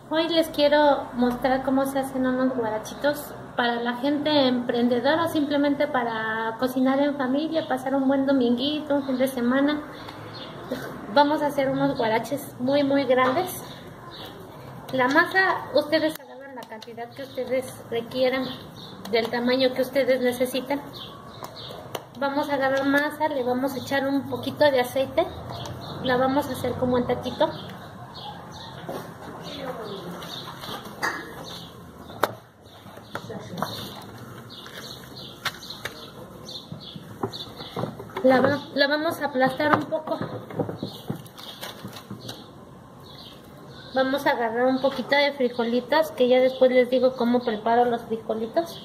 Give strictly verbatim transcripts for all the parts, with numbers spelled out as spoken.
Hoy les quiero mostrar cómo se hacen unos guarachitos para la gente emprendedora o simplemente para cocinar en familia, pasar un buen dominguito, un fin de semana. Vamos a hacer unos guaraches muy muy grandes. La masa, ustedes agarran la cantidad que ustedes requieran, del tamaño que ustedes necesitan. Vamos a agarrar masa, le vamos a echar un poquito de aceite, la vamos a hacer como en taquito. La, va, la vamos a aplastar un poco. Vamos a agarrar un poquito de frijolitos, que ya después les digo cómo preparo los frijolitos.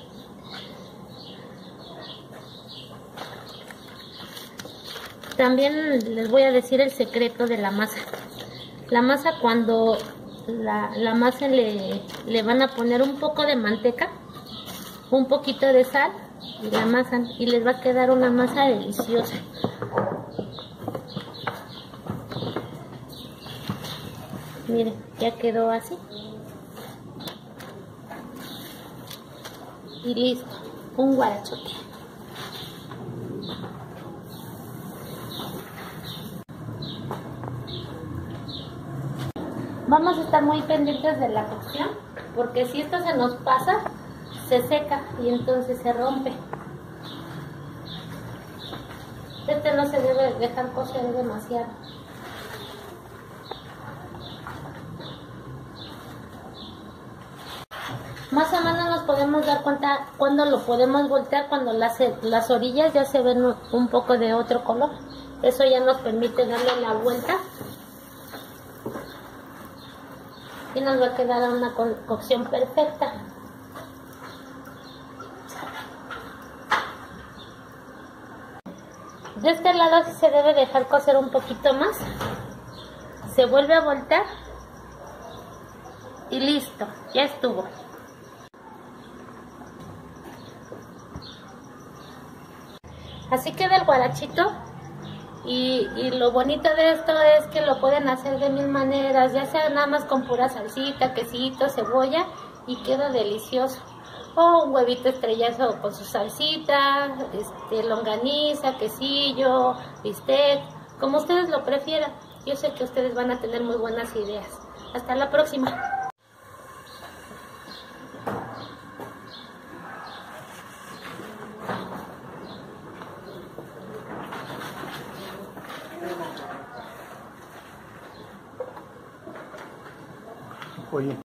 También les voy a decir el secreto de la masa. La masa, cuando la, la masa le, le van a poner un poco de manteca, un poquito de sal y la amasan y les va a quedar una masa deliciosa. Miren, ya quedó así. Y listo, un guarachote. Vamos a estar muy pendientes de la cocción, porque si esto se nos pasa, se seca y entonces se rompe. Este no se debe dejar cocer demasiado. Más o menos nos podemos dar cuenta cuando lo podemos voltear, cuando las, las orillas ya se ven un poco de otro color. Eso ya nos permite darle la vuelta y nos va a quedar una co cocción perfecta. De este lado sí se debe dejar cocer un poquito más. Se vuelve a voltear y listo, ya estuvo. Así queda el guarachito. Y, y lo bonito de esto es que lo pueden hacer de mil maneras, ya sea nada más con pura salsita, quesito, cebolla, y queda delicioso. O un huevito estrellazo con su salsita, este, longaniza, quesillo, bistec, como ustedes lo prefieran. Yo sé que ustedes van a tener muy buenas ideas. Hasta la próxima. Oye.